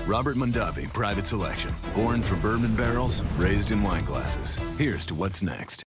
Robert Mondavi, private selection. Born from bourbon barrels, raised in wine glasses. Here's to what's next.